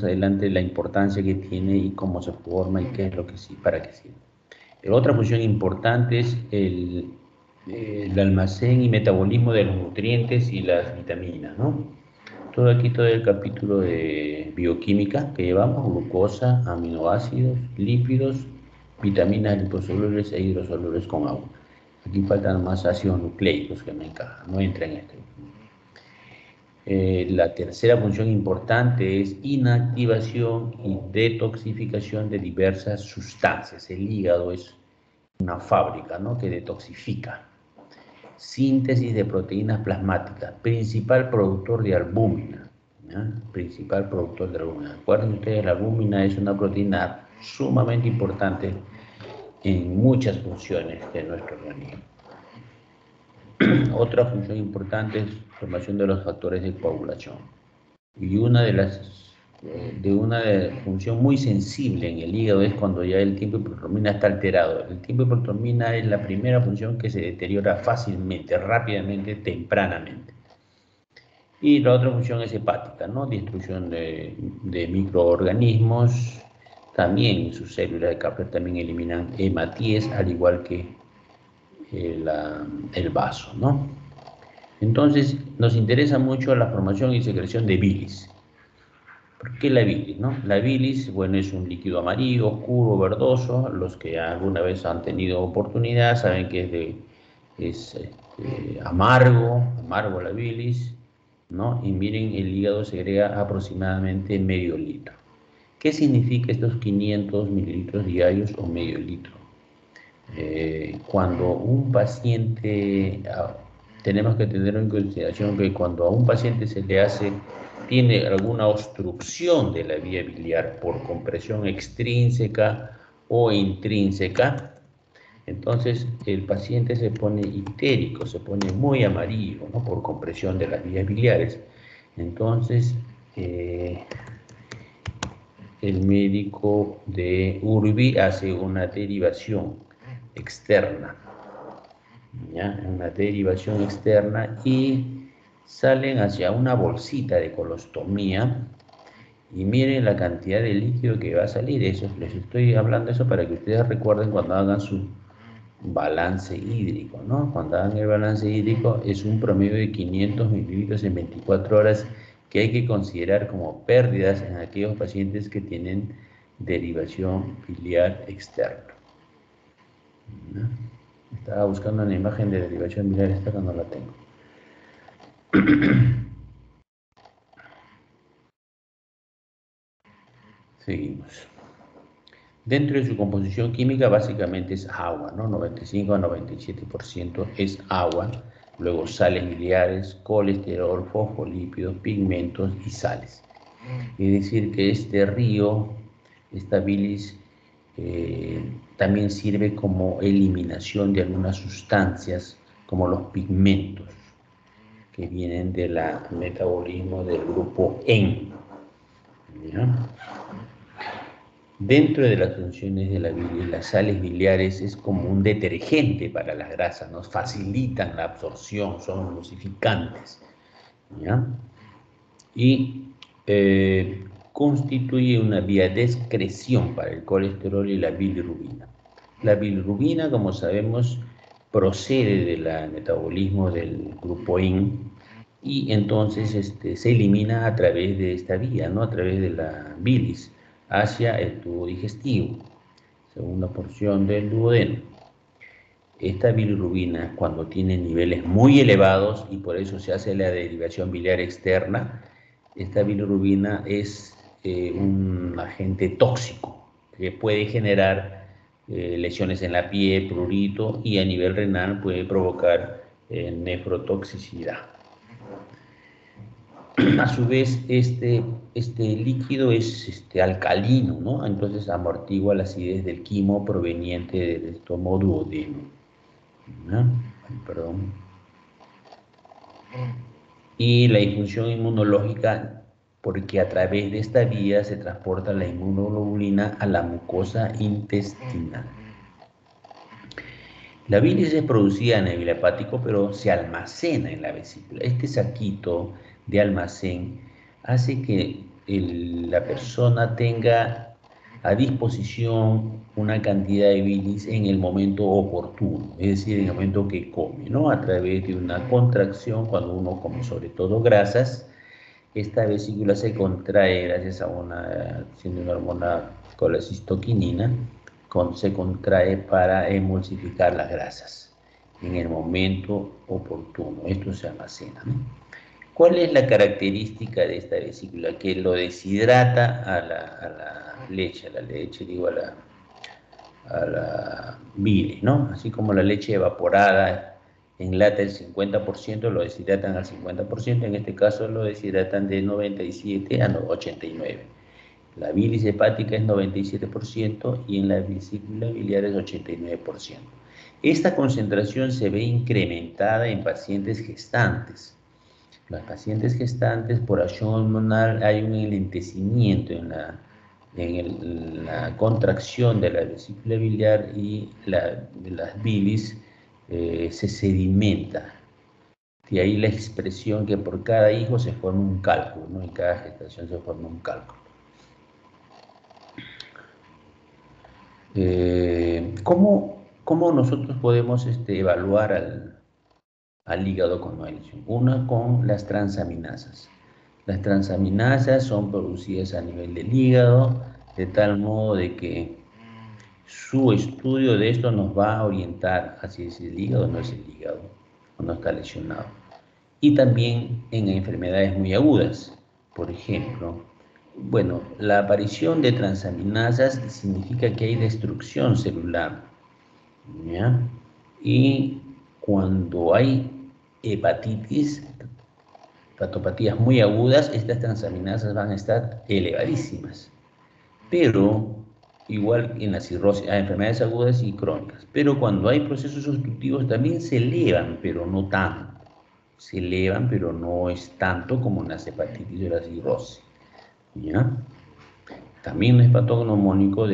veremos adelante la importancia que tiene y cómo se forma y qué es lo que sí, para qué sirve. Otra función importante es el almacén y metabolismo de los nutrientes y las vitaminas, ¿no? Todo aquí, todo el capítulo de bioquímica que llevamos: glucosa, aminoácidos, lípidos, vitaminas liposolubles e hidrosolubles con agua. Aquí faltan más ácidos nucleicos que no encajan, no entran en este. La tercera función importante es inactivación y detoxificación de diversas sustancias. El hígado es una fábrica, ¿no?, que detoxifica. Síntesis de proteínas plasmáticas, principal productor de albúmina, ¿ya? Principal productor de albúmina. Recuerden ustedes, la albúmina es una proteína sumamente importante en muchas funciones de nuestro organismo. Otra función importante es formación de los factores de coagulación. Y una función muy sensible en el hígado es cuando ya el tiempo de protonina está alterado. El tiempo de protonina es la primera función que se deteriora fácilmente, rápidamente, tempranamente. Y la otra función es hepática, ¿no? Destrucción de microorganismos. También sus células de Kaplan también eliminan hematíes, al igual que el vaso, ¿no? Entonces, nos interesa mucho la formación y secreción de bilis. ¿Por qué la bilis, no? La bilis, bueno, es un líquido amarillo, oscuro, verdoso. Los que alguna vez han tenido oportunidad saben que es amargo la bilis, ¿no? Y miren, el hígado segrega aproximadamente medio litro. ¿Qué significa estos 500 mililitros diarios o medio litro? Cuando un paciente, tenemos que tener en consideración que cuando a un paciente tiene alguna obstrucción de la vía biliar por compresión extrínseca o intrínseca, entonces el paciente se pone ictérico, se pone muy amarillo, ¿no?, por compresión de las vías biliares. Entonces, el médico de Urbi hace una derivación externa, ¿ya? Una derivación externa, y salen hacia una bolsita de colostomía, y miren la cantidad de líquido que va a salir. Eso, les estoy hablando eso para que ustedes recuerden cuando hagan su balance hídrico, ¿no? Cuando hagan el balance hídrico es un promedio de 500 mililitros en 24 horas que hay que considerar como pérdidas en aquellos pacientes que tienen derivación biliar externa, ¿no? Estaba buscando una imagen de derivación biliar externa, no la tengo. Seguimos. Dentro de su composición química básicamente es agua, ¿no? 95 a 97% es agua. Luego sales biliares, colesterol, fosfolípidos, pigmentos y sales. Es decir, que este río, esta bilis, también sirve como eliminación de algunas sustancias, como los pigmentos, que vienen del metabolismo del grupo EN, ¿ya? Dentro de las funciones de la bilis, las sales biliares es como un detergente para las grasas, nos facilitan la absorción, son emulsificantes, ¿ya? Y constituye una vía de excreción para el colesterol y la bilirrubina. La bilirrubina, como sabemos, procede del metabolismo del grupo IN, y entonces se elimina a través de esta vía, ¿no?, a través de la bilis, hacia el tubo digestivo, segunda porción del duodeno. Esta bilirrubina, cuando tiene niveles muy elevados, y por eso se hace la derivación biliar externa, esta bilirrubina es un agente tóxico que puede generar lesiones en la piel, prurito, y a nivel renal puede provocar nefrotoxicidad. A su vez, este líquido es alcalino, ¿no? Entonces amortigua la acidez del quimo proveniente del estómago duodeno, ¿no? Perdón. Y la disfunción inmunológica, porque a través de esta vía se transporta la inmunoglobulina a la mucosa intestinal. La bilis es producida en el hepático, pero se almacena en la vesícula. Este saquito de almacén hace que la persona tenga a disposición una cantidad de bilis en el momento oportuno, es decir, en el momento que come, ¿no? A través de una contracción, cuando uno come sobre todo grasas, esta vesícula se contrae gracias a siendo una hormona colecistoquinina, se contrae para emulsificar las grasas en el momento oportuno. Esto se almacena, ¿no? ¿Cuál es la característica de esta vesícula? Que lo deshidrata a la leche, digo, a la bilis, ¿no? Así como la leche evaporada enlata el 50%, lo deshidratan al 50%, en este caso lo deshidratan de 97 a 89. La bilis hepática es 97% y en la vesícula biliar es 89%. Esta concentración se ve incrementada en pacientes gestantes. Las pacientes gestantes, por acción hormonal, hay un enlentecimiento en la contracción de la vesícula biliar y las bilis se sedimenta. De ahí la expresión que por cada hijo se forma un cálculo, ¿no? En cada gestación se forma un cálculo. ¿Cómo nosotros podemos evaluar al hígado con maldición? Una con las transaminasas. Las transaminasas son producidas a nivel del hígado, de tal modo de que su estudio de esto nos va a orientar a si es el hígado o no es el hígado, o no está lesionado. Y también en enfermedades muy agudas. Por ejemplo, bueno, la aparición de transaminasas significa que hay destrucción celular, ¿ya? Y cuando hay hepatitis, hepatopatías muy agudas, estas transaminasas van a estar elevadísimas. Pero, igual en la cirrosis, hay enfermedades agudas y crónicas. Pero cuando hay procesos obstructivos también se elevan, pero no tanto. Se elevan, pero no es tanto como en las hepatitis o la cirrosis, ¿ya? También es patognomónico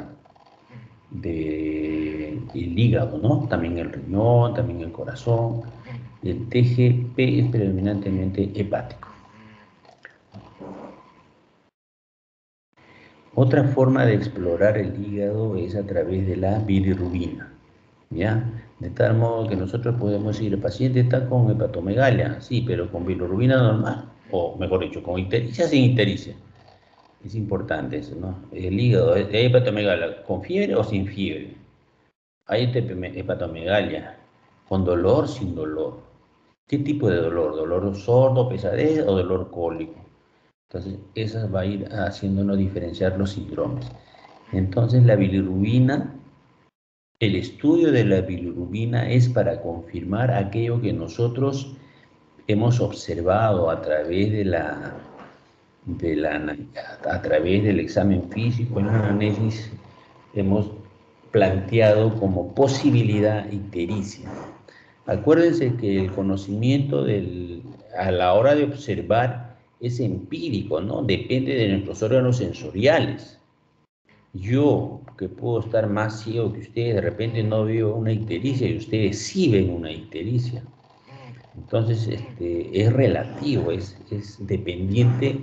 del hígado, ¿no? También el riñón, también el corazón. El TGP es predominantemente hepático. Otra forma de explorar el hígado es a través de la bilirrubina, ¿ya? De tal modo que nosotros podemos decir, el paciente está con hepatomegalia, sí, pero con bilirrubina normal, o mejor dicho, con ictericia, sin ictericia. Es importante eso, ¿no? El hígado, ¿hay hepatomegalia con fiebre o sin fiebre? Hay hepatomegalia, con dolor, sin dolor. ¿Qué tipo de dolor? ¿Dolor sordo, pesadez o dolor cólico? Entonces, esa va a ir haciéndonos diferenciar los síndromes. Entonces, la bilirrubina, el estudio de la bilirrubina es para confirmar aquello que nosotros hemos observado a través a través del examen físico, en un análisis hemos planteado como posibilidad ictericia. Acuérdense que el conocimiento a la hora de observar es empírico, ¿no? Depende de nuestros órganos sensoriales. Yo, que puedo estar más ciego que ustedes, de repente no veo una ictericia y ustedes sí ven una ictericia. Entonces, es relativo, es dependiente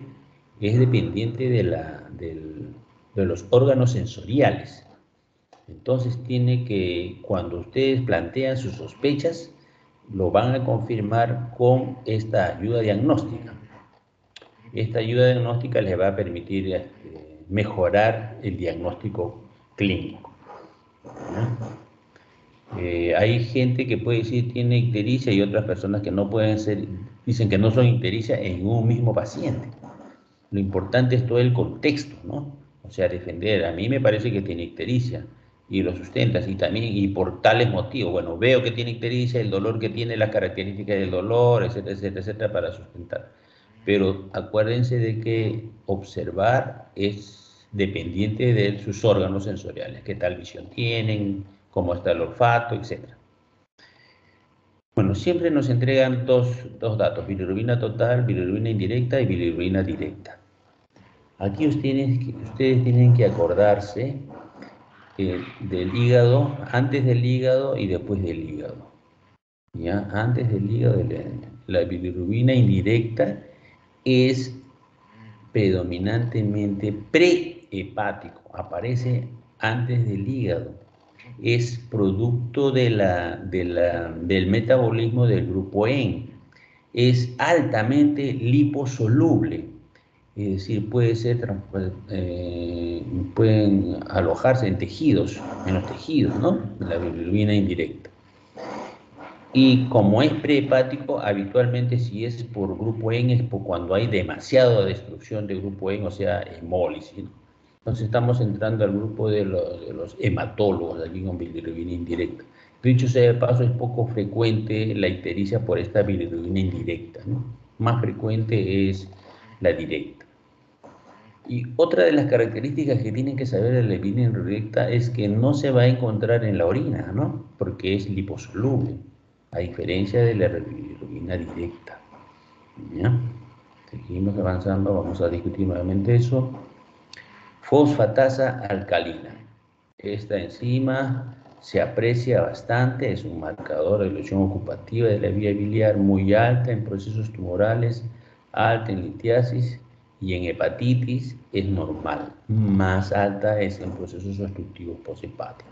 de los órganos sensoriales. Entonces, cuando ustedes plantean sus sospechas, lo van a confirmar con esta ayuda diagnóstica. Esta ayuda diagnóstica les va a permitir mejorar el diagnóstico clínico, ¿no? Hay gente que puede decir tiene ictericia y otras personas que no pueden ser, dicen que no son ictericia en un mismo paciente. Lo importante es todo el contexto, ¿no? O sea, defender, a mí me parece que tiene ictericia y lo sustentas y también, y por tales motivos, bueno, veo que tiene ictericia, el dolor que tiene, las características del dolor, etcétera, etcétera, etcétera, para sustentar. Pero acuérdense de que observar es dependiente de sus órganos sensoriales, qué tal visión tienen, cómo está el olfato, etcétera. Bueno, siempre nos entregan dos datos, bilirrubina total, bilirrubina indirecta y bilirrubina directa. Aquí ustedes tienen que acordarse del hígado, antes del hígado y después del hígado. ¿Ya? Antes del hígado, la bilirrubina indirecta es predominantemente prehepático, aparece antes del hígado. Es producto del metabolismo del grupo EN. Es altamente liposoluble, es decir, pueden alojarse en tejidos, en los tejidos, ¿no? La bilirrubina indirecta. Y como es prehepático, habitualmente si es por grupo EN es por cuando hay demasiada destrucción de grupo EN, o sea, hemólisis, ¿no? Entonces estamos entrando al grupo de los hematólogos, aquí con bilirrubina indirecta. Dicho sea de paso, es poco frecuente la ictericia por esta bilirrubina indirecta, ¿no? Más frecuente es la directa. Y otra de las características que tienen que saber de la bilirrubina indirecta es que no se va a encontrar en la orina, ¿no? Porque es liposoluble, a diferencia de la bilirrubina directa. ¿Ya? Seguimos avanzando, vamos a discutir nuevamente eso. Fosfatasa alcalina. Esta enzima se aprecia bastante, es un marcador de lesión ocupativa de la vía biliar muy alta en procesos tumorales, alta en litiasis y en hepatitis es normal. Más alta es en procesos obstructivos posthepáticos.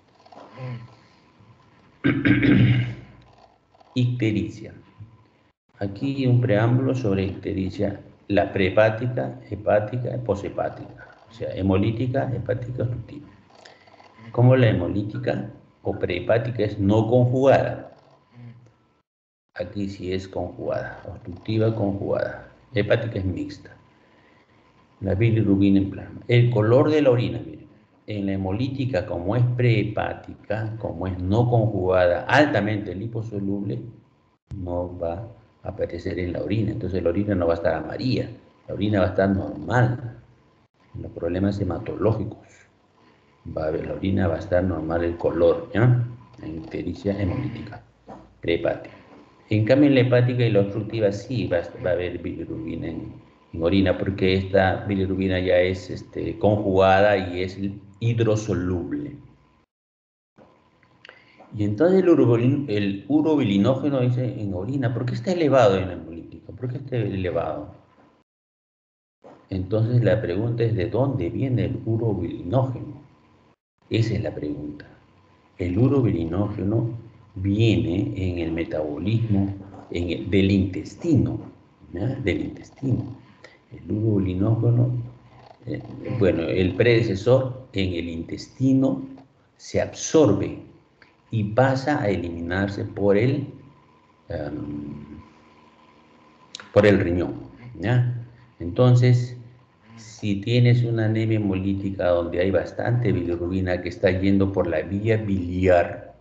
Ictericia. Aquí un preámbulo sobre ictericia, la prehepática, hepática y poshepática, o sea, hemolítica, hepática, obstructiva. Como la hemolítica o prehepática es no conjugada, aquí sí es conjugada, obstructiva conjugada, hepática es mixta. La bilirrubina en plasma. El color de la orina, miren, en la hemolítica, como es prehepática, como es no conjugada, altamente liposoluble, no va a aparecer en la orina. Entonces la orina no va a estar amarilla, la orina va a estar normal. Los problemas hematológicos, la orina va a estar normal el color, ¿ya? En ictericia hemolítica, prehepática. En cambio, en la hepática y la obstructiva sí va a haber bilirrubina en orina, porque esta bilirrubina ya es conjugada y es hidrosoluble. Y entonces el urobilinógeno dice en orina, ¿por qué está elevado en la hemolítica? ¿Por qué está elevado? Entonces la pregunta es, ¿de dónde viene el urobilinógeno? Esa es la pregunta. El urobilinógeno viene en el metabolismo del intestino, ¿ya? Del intestino. El urobilinógeno, bueno, el predecesor en el intestino se absorbe y pasa a eliminarse por el riñón, ¿ya? Entonces, si tienes una anemia hemolítica donde hay bastante bilirrubina que está yendo por la vía biliar,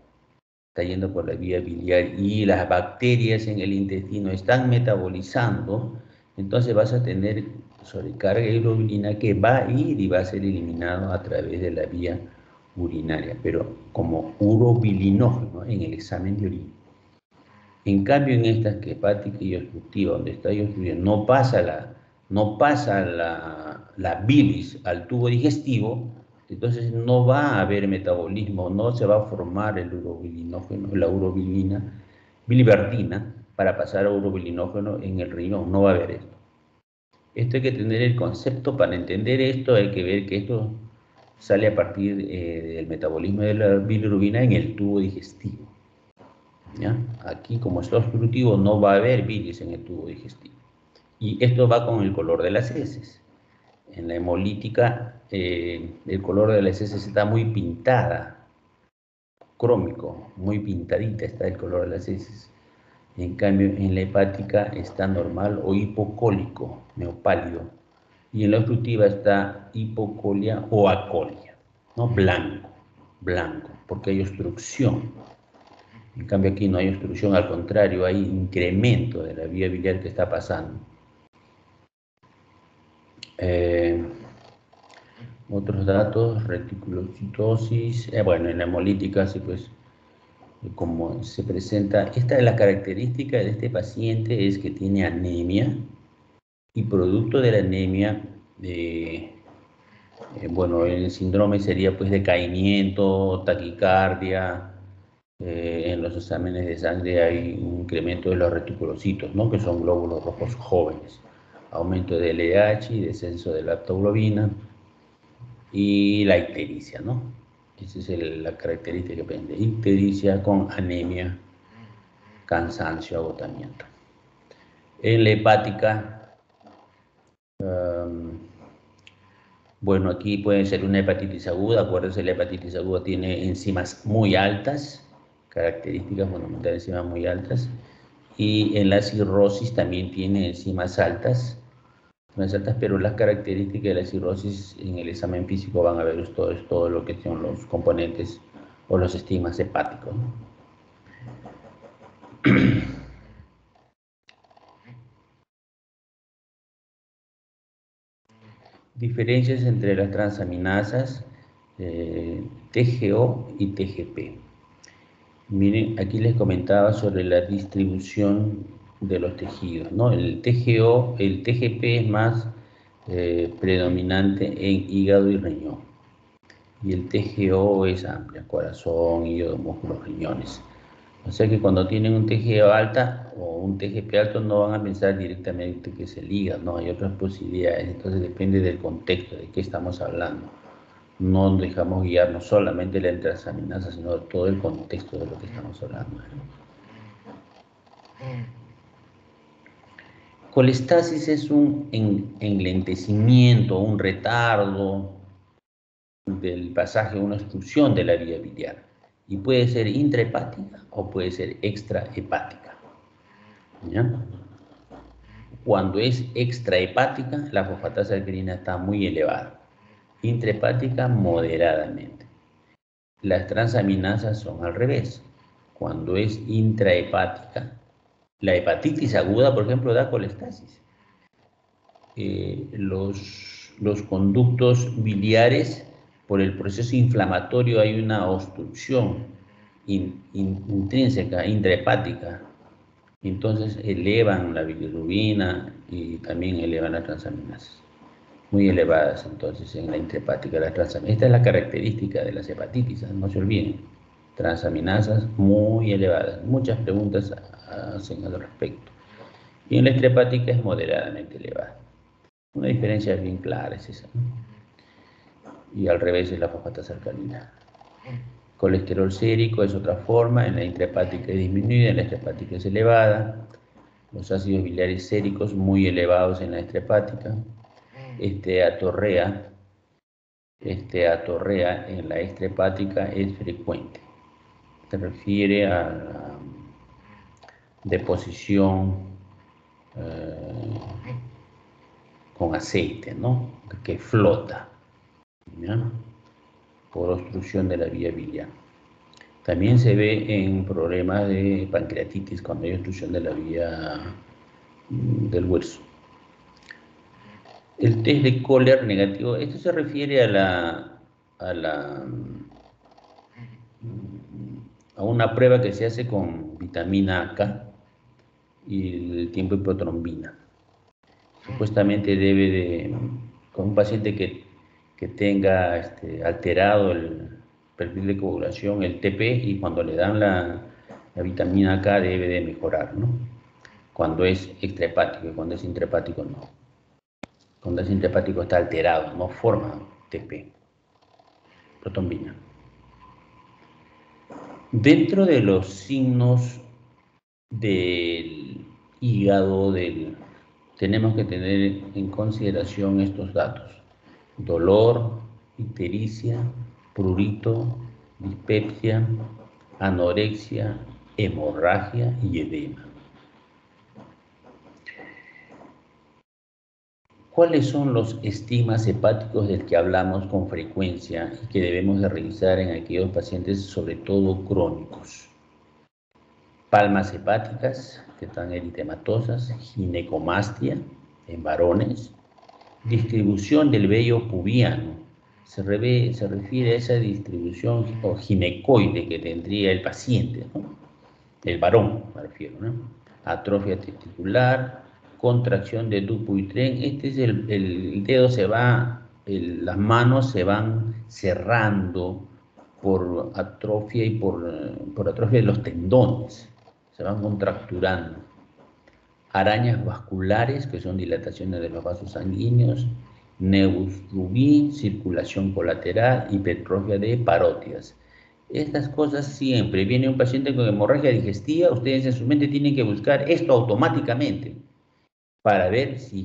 y las bacterias en el intestino están metabolizando, entonces vas a tener sobrecarga de bilirrubina que va a ir y va a ser eliminado a través de la vía urinaria, pero como urobilinógeno en el examen de orina. En cambio, en esta que hepática y obstructiva, donde está obstructiva, no pasa la bilis al tubo digestivo, entonces no va a haber metabolismo, no se va a formar el urobilinógeno, la urobilina, biliverdina, para pasar a urobilinógeno en el riñón, no va a haber esto. Esto hay que tener el concepto, para entender esto hay que ver que esto sale a partir del metabolismo de la bilirrubina en el tubo digestivo. ¿Ya? Aquí, como está obstructivo, no va a haber bilis en el tubo digestivo. Y esto va con el color de las heces. En la hemolítica, el color de las heces está muy pintada, crómico, muy pintadita está el color de las heces. En cambio, en la hepática está normal o hipocólico, neopálido. Y en la obstructiva está hipocolia o acolia, ¿no? Blanco, blanco, porque hay obstrucción. En cambio aquí no hay obstrucción, al contrario, hay incremento de la vía biliar que está pasando. Otros datos, reticulocitosis, bueno, en la hemolítica, sí, pues, como se presenta, esta es la característica de este paciente, es que tiene anemia, y producto de la anemia, bueno, el síndrome sería pues decaimiento, taquicardia. En los exámenes de sangre hay un incremento de los reticulocitos, ¿no? Que son glóbulos rojos jóvenes. aumento del LH y descenso de la lactoglobina y la ictericia, ¿no? Esa es la característica que prende. Ictericia con anemia, cansancio, agotamiento. En la hepática, bueno, aquí puede ser una hepatitis aguda. Acuérdense, la hepatitis aguda tiene enzimas muy altas, características fundamentales de enzimas muy altas. Y en la cirrosis también tiene enzimas altas, pero las características de la cirrosis en el examen físico van a ver todo lo que son los componentes o los estigmas hepáticos, ¿no? Diferencias entre las transaminasas TGO y TGP. Miren, aquí les comentaba sobre la distribución de los tejidos, ¿no? El TGO, el TGP es más predominante en hígado y riñón. Y el TGO es amplia, corazón, hígado, músculos, riñones. O sea que cuando tienen un TGO alta o un TGP alto no van a pensar directamente que es el hígado, no, hay otras posibilidades. Entonces depende del contexto, de qué estamos hablando. No dejamos guiarnos solamente la transaminasa, sino todo el contexto de lo que estamos hablando. Colestasis es un enlentecimiento, un retardo del pasaje, una obstrucción de la vía biliar. Y puede ser intrahepática o puede ser extrahepática. ¿Ya? Cuando es extrahepática, la fosfatasa alcalina está muy elevada. Intrahepática, moderadamente. Las transaminasas son al revés. Cuando es intrahepática, la hepatitis aguda, por ejemplo, da colestasis. Los conductos biliares, por el proceso inflamatorio hay una obstrucción intrínseca, intrahepática. Entonces elevan la bilirrubina y también elevan las transaminasas. Muy elevadas entonces en la intrahepática las transaminasas. Esta es la característica de las hepatitis, no se olviden. Transaminasas muy elevadas. Muchas preguntas hacen al respecto. Y en la extrahepática es moderadamente elevada. Una diferencia bien clara es esa, ¿no? Y al revés es la fosfatasa alcalina. Colesterol sérico es otra forma, en la intrahepática es disminuida, en la extrahepática es elevada. Los ácidos biliares séricos muy elevados en la extrahepática. Esteatorrea en la extrahepática es frecuente. Se refiere a la deposición con aceite, ¿no? Que flota, ¿ya? Por obstrucción de la vía biliar. También se ve en problemas de pancreatitis cuando hay obstrucción de la vía del hueso. El test de Kohler negativo, esto se refiere a una prueba que se hace con vitamina K y el tiempo de protrombina. Supuestamente con un paciente que tenga alterado el perfil de coagulación, el TP, y cuando le dan la vitamina K debe de mejorar, ¿no? Cuando es extrahepático, y cuando es intrahepático no. Cuando es intrahepático está alterado, no forma TP, protrombina. Dentro de los signos del hígado, tenemos que tener en consideración estos datos: dolor, ictericia, prurito, dispepsia, anorexia, hemorragia y edema. ¿Cuáles son los estigmas hepáticos del que hablamos con frecuencia y que debemos de revisar en aquellos pacientes, sobre todo crónicos? Palmas hepáticas, que están eritematosas, ginecomastia en varones, distribución del vello pubiano. Se refiere a esa distribución o ginecoide que tendría el paciente, ¿no? El varón, me refiero, ¿no? Atrofia testicular, contracción de Dupuytren. Este es el dedo las manos se van cerrando por atrofia y por atrofia de los tendones, se van contracturando. arañas vasculares, que son dilataciones de los vasos sanguíneos, nevus rubí, circulación colateral, hipertrofia de parótidas. Estas cosas siempre, viene un paciente con hemorragia digestiva, ustedes en su mente tienen que buscar esto automáticamente para ver si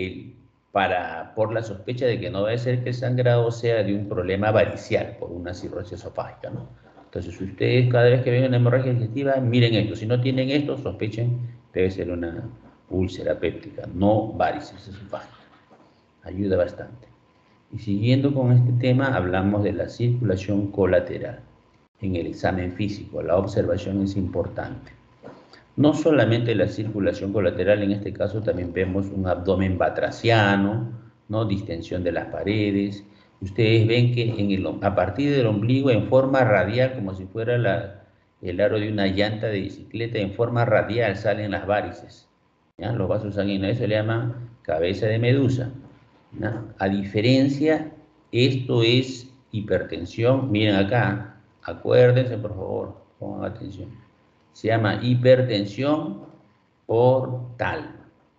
por la sospecha de que no va a ser que el sangrado sea de un problema varicial, por una cirrosis esofágica, ¿no? Entonces, ustedes cada vez que ven una hemorragia digestiva, miren esto. Si no tienen esto, sospechen, debe ser una úlcera péptica, no varices esofágica. Ayuda bastante. Y siguiendo con este tema, hablamos de la circulación colateral. En el examen físico, la observación es importante. No solamente la circulación colateral, en este caso también vemos un abdomen batraciano, ¿no? Distensión de las paredes. Ustedes ven que a partir del ombligo, en forma radial, como si fuera el aro de una llanta de bicicleta, en forma radial salen las varices, ¿ya? Los vasos sanguíneos, eso se le llama cabeza de medusa, ¿no? A diferencia, esto es hipertensión. Miren acá, acuérdense por favor, pongan atención. Se llama hipertensión portal,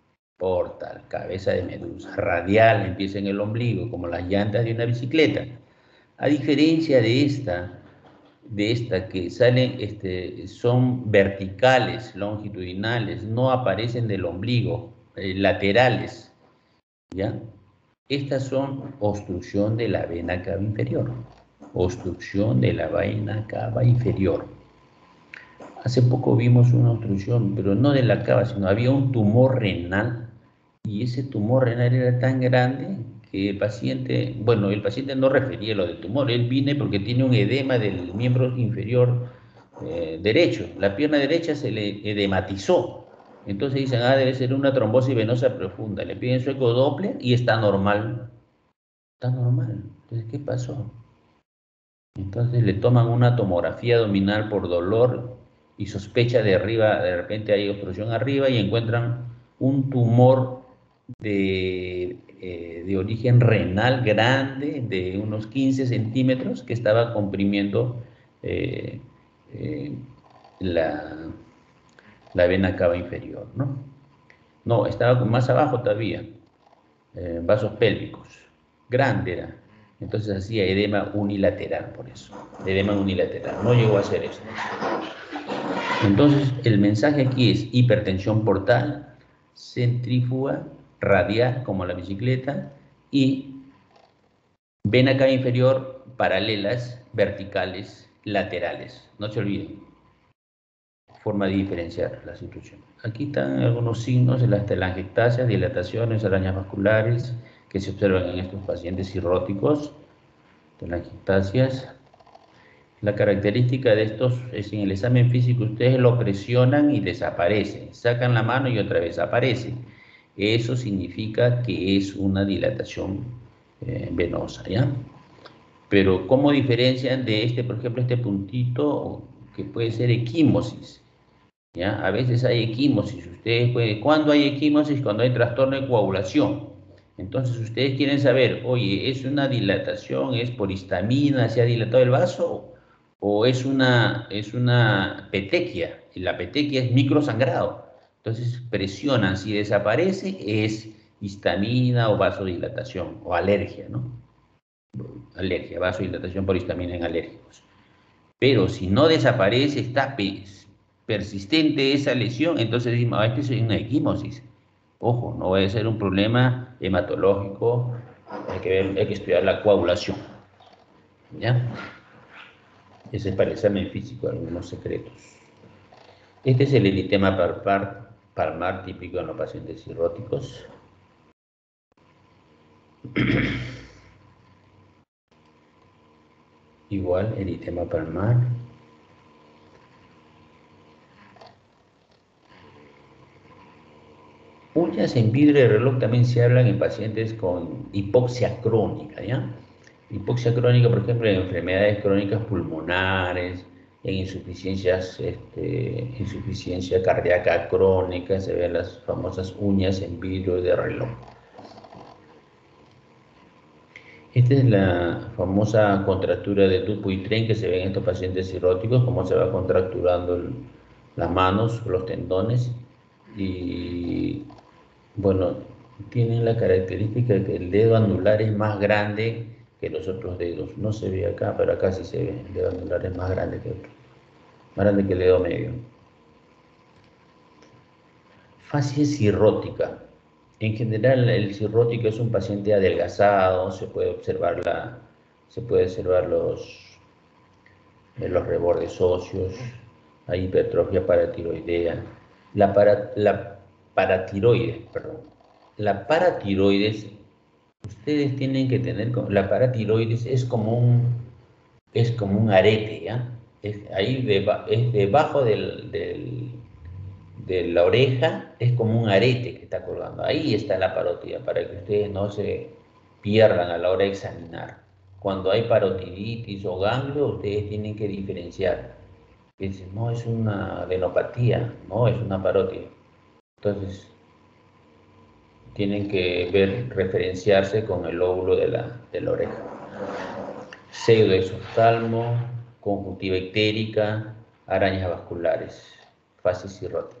cabeza de medusa. Radial, empieza en el ombligo, como las llantas de una bicicleta. A diferencia de esta que salen, son verticales, longitudinales, no aparecen del ombligo, laterales, ¿ya? Estas son obstrucción de la vena cava inferior, obstrucción de la vena cava inferior. Hace poco vimos una obstrucción, pero no de la cava, sino había un tumor renal, y ese tumor renal era tan grande que el paciente no refería lo del tumor, él vino porque tiene un edema del miembro inferior derecho, la pierna derecha se le edematizó, entonces dicen, debe ser una trombosis venosa profunda, le piden su ecodoppler y está normal, entonces, ¿qué pasó? Entonces le toman una tomografía abdominal por dolor y sospecha de repente hay obstrucción arriba y encuentran un tumor de origen renal grande de unos 15 centímetros que estaba comprimiendo eh, eh, la, la vena cava inferior, ¿no? No, estaba más abajo todavía, vasos pélvicos, grande era. Entonces hacía edema unilateral por eso, edema unilateral, no llegó a hacer esto. Entonces el mensaje aquí es hipertensión portal, centrífuga, radial como la bicicleta y vena cava inferior paralelas, verticales, laterales. No se olviden, forma de diferenciar la situación. Aquí están algunos signos de las telangiectasias, dilataciones, arañas vasculares que se observan en estos pacientes cirróticos, telangiectasias. La característica de estos es en el examen físico ustedes lo presionan y desaparece, sacan la mano y otra vez aparece. Eso significa que es una dilatación venosa, ¿ya? Pero ¿cómo diferencian de por ejemplo, este puntito que puede ser equimosis? ¿Ya? A veces hay equimosis. ¿Cuándo hay equimosis? Cuando hay trastorno de coagulación. Entonces ustedes quieren saber, oye, ¿es una dilatación, es por histamina, se ha dilatado el vaso? ¿O es una petequia? Y la petequia es microsangrado. Entonces presionan, si desaparece es histamina o vasodilatación o alergia, ¿no? Alergia, vasodilatación por histamina en alérgicos. Pero si no desaparece, está persistente esa lesión, entonces decimos, es que es una equimosis. Ojo, no va a ser un problema hematológico, hay que estudiar la coagulación. ¿Ya? Ese es para el examen físico, algunos secretos. Este es el eritema palmar típico en los pacientes cirróticos. Igual, eritema palmar. Uñas en vidrio de reloj también se hablan en pacientes con hipoxia crónica, ¿ya? Hipoxia crónica, por ejemplo, en enfermedades crónicas pulmonares, en insuficiencia cardíaca crónica, se ven las famosas uñas en vidrio de reloj. Esta es la famosa contractura de Dupuytren que se ve en estos pacientes cirróticos, cómo se va contracturando las manos, los tendones. Y bueno, tienen la característica que el dedo anular es más grande que los otros dedos. No se ve acá, pero acá sí se ve. El dedo anular es más grande que otro, más grande que el dedo medio. Facies cirrótica. En general, el cirrótico es un paciente adelgazado, se puede observar los rebordes óseos, hay hipertrofia paratiroidea. La paratiroides, perdón. La paratiroides, ustedes tienen que tener, la paratiroides es como un arete, ¿ya? Es debajo de la oreja, es como un arete que está colgando. Ahí está la parótida, para que ustedes no se pierdan a la hora de examinar. Cuando hay parotiditis o ganglio, ustedes tienen que diferenciar. Dicen, no es una adenopatía, no es una parótida. Entonces, tienen que referenciarse con el lóbulo de la oreja. Pseudoexoftalmo, conjuntiva ictérica, arañas vasculares, facies cirrótica.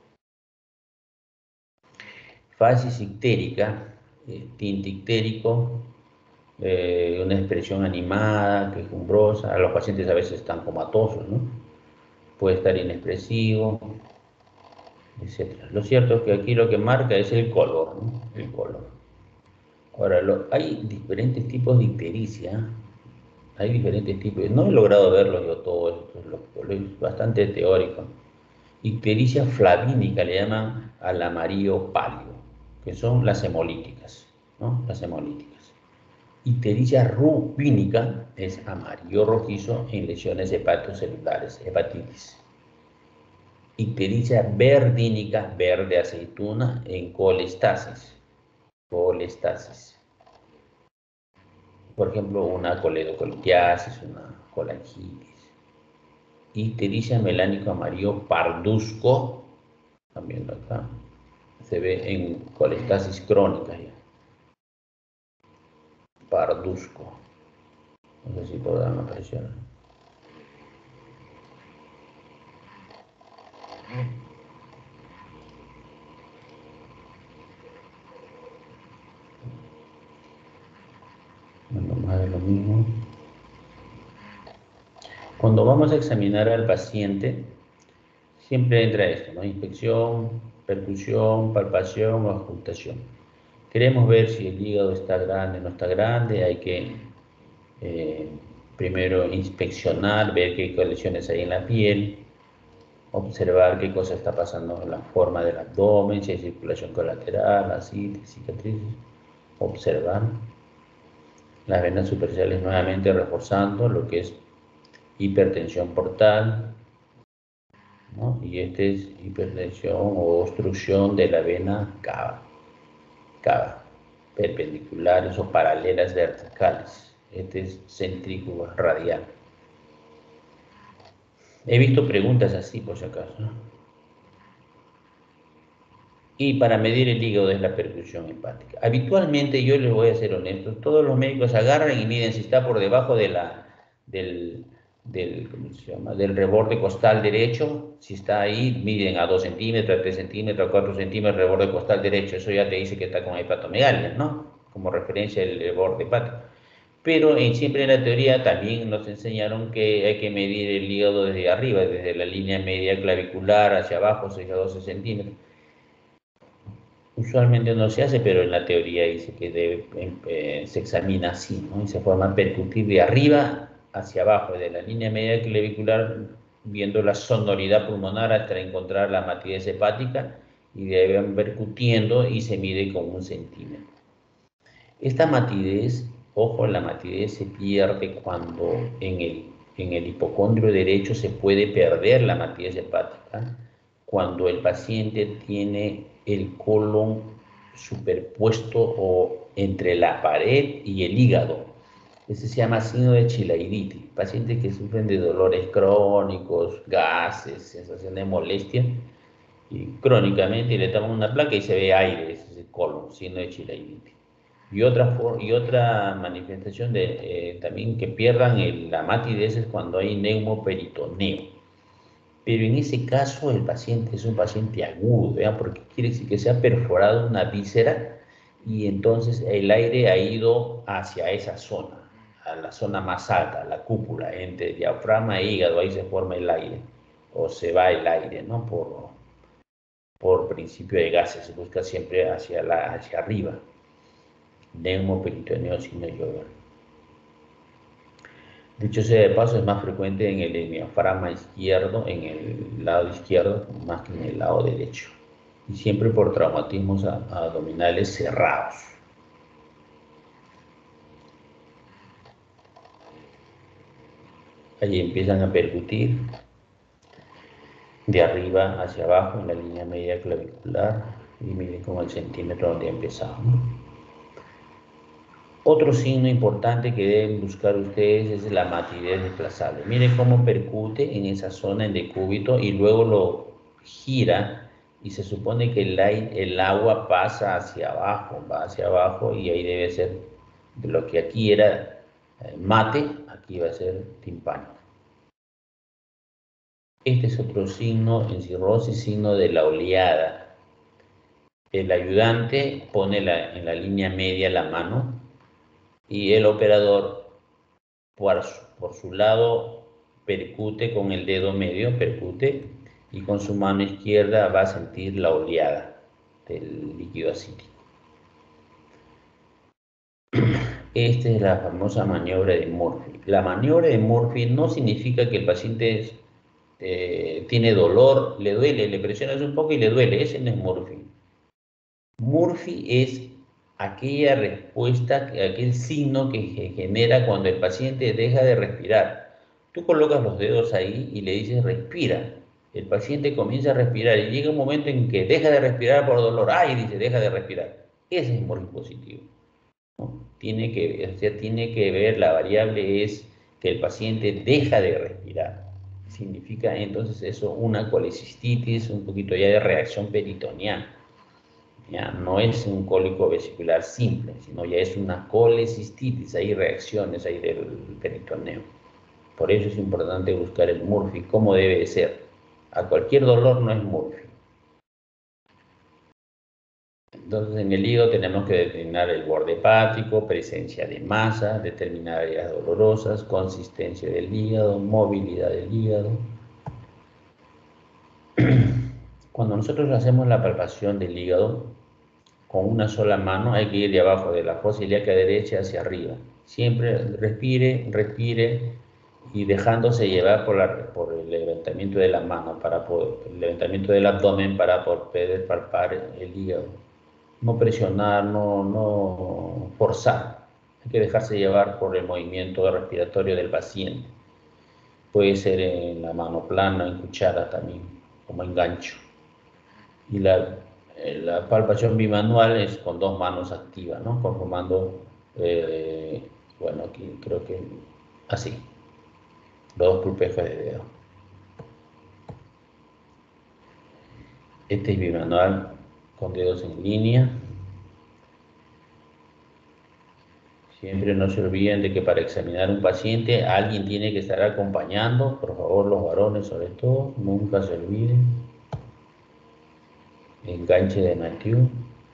Facies ictérica, tinte ictérico, una expresión animada, quejumbrosa. A los pacientes a veces están comatosos, ¿no? Puede estar inexpresivo, etc. Lo cierto es que aquí lo que marca es el color, ¿no? El color. Ahora, hay diferentes tipos de ictericia. Hay diferentes tipos. No he logrado verlos yo todos, es bastante teórico. Ictericia flavínica le llaman al amarillo pálido, que son las hemolíticas, ¿no? Las hemolíticas. Ictericia rubínica es amarillo rojizo en lesiones hepatocelulares, hepatitis. Ictericia verdínica, verde aceituna, en colestasis. Colestasis. Por ejemplo, una coledocolitiasis, una colangitis. Ictericia melánico amarillo parduzco, también acá, se ve en colestasis crónica ya. Parduzco. No sé si podrán apreciar. Bueno, más de lo mismo. Cuando vamos a examinar al paciente, siempre entra esto, ¿no? Inspección, percusión, palpación o auscultación. Queremos ver si el hígado está grande o no está grande, hay que primero inspeccionar, ver qué lesiones hay en la piel, observar qué cosa está pasando en la forma del abdomen, si hay circulación colateral, así, cicatrices, observar las venas superficiales nuevamente reforzando lo que es hipertensión portal, ¿no? Y este es hipertensión o obstrucción de la vena cava, perpendiculares o paralelas verticales. Este es centrífuga radial. He visto preguntas así, por si acaso, ¿no? Y para medir el hígado es la percusión hepática. Habitualmente, yo les voy a ser honesto, todos los médicos agarran y miden si está por debajo ¿cómo se llama? Del reborde costal derecho. Si está ahí, miden a 2 centímetros, a 3 centímetros, a 4 centímetros el reborde costal derecho. Eso ya te dice que está con hepatomegalia, ¿no? Como referencia el reborde hepático. Pero siempre en la teoría también nos enseñaron que hay que medir el hígado desde arriba, desde la línea media clavicular hacia abajo, 6 a 12 centímetros. Usualmente no se hace, pero en la teoría dice que se examina así, ¿no? Y se forma percutir de arriba hacia abajo, de la línea media clavicular, viendo la sonoridad pulmonar hasta encontrar la matidez hepática, y de ahí van percutiendo y se mide con 1 centímetro. Esta matidez, ojo, la matidez se pierde cuando en el hipocondrio derecho se puede perder la matidez hepática, cuando el paciente tiene el colon superpuesto o entre la pared y el hígado. Ese se llama signo de chilaiditi. Pacientes que sufren de dolores crónicos, gases, sensación de molestia, y crónicamente le toman una placa y se ve aire, ese es el colon, signo de chilaiditi. Y otra manifestación también que pierdan la matidez es cuando hay neumoperitoneo. pero en ese caso el paciente es un paciente agudo, ¿ya? Porque quiere decir que se ha perforado una víscera y entonces el aire ha ido hacia esa zona, a la zona más alta, la cúpula, entre diafragma e hígado, ahí se forma el aire, o se va el aire, ¿no? Por principio de gases, se busca siempre hacia arriba, neumoperitoneo signo Jover. Dicho sea de paso, es más frecuente en el diafragma izquierdo, en el lado izquierdo, más que en el lado derecho. Y siempre por traumatismos abdominales cerrados. Allí empiezan a percutir de arriba hacia abajo en la línea media clavicular. Y miren como el centímetro donde empezamos. Otro signo importante que deben buscar ustedes es la matidez desplazable. Miren cómo percute en esa zona en decúbito y luego lo gira y se supone que el agua pasa hacia abajo, va hacia abajo y ahí debe ser de lo que aquí era mate, aquí va a ser timpano. Este es otro signo en cirrosis, signo de la oleada. El ayudante pone en la línea media la mano y el operador por su lado percute con el dedo medio, percute, y con su mano izquierda va a sentir la oleada del líquido acítico. Esta es la famosa maniobra de Murphy. La maniobra de Murphy no significa que el paciente tiene dolor, le duele, le presionas un poco y le duele. Ese no es Murphy. Murphy es aquella respuesta, aquel signo que genera cuando el paciente deja de respirar. Tú colocas los dedos ahí y le dices respira. El paciente comienza a respirar y llega un momento en que deja de respirar por dolor. ¡Ay! Dice, deja de respirar. Ese es Murphy positivo, ¿no? Tiene que ver, la variable es que el paciente deja de respirar. Significa entonces eso una colecistitis, un poquito ya de reacción peritoneal. Ya no es un cólico vesicular simple, sino ya es una colecistitis, hay reacciones ahí del peritoneo. Por eso es importante buscar el Murphy, cómo debe de ser. A cualquier dolor no es Murphy. Entonces en el hígado tenemos que determinar el borde hepático, presencia de masa, determinar áreas dolorosas, consistencia del hígado, movilidad del hígado. Cuando nosotros hacemos la palpación del hígado, con una sola mano hay que ir de abajo de la fosa ilíaca derecha hacia arriba. Siempre respire, respire y dejándose llevar por el levantamiento de la mano, el levantamiento del abdomen para poder palpar el hígado. No presionar, no forzar. Hay que dejarse llevar por el movimiento respiratorio del paciente. Puede ser en la mano plana, en cuchara también, como engancho. Y la palpación bimanual es con dos manos activas, ¿no? Conformando, bueno, aquí creo que así, los dos pulpejos de dedo. Este es bimanual con dedos en línea. Siempre no se olviden de que para examinar un paciente alguien tiene que estar acompañando, por favor los varones sobre todo, nunca se olviden. Enganche de Mathieu.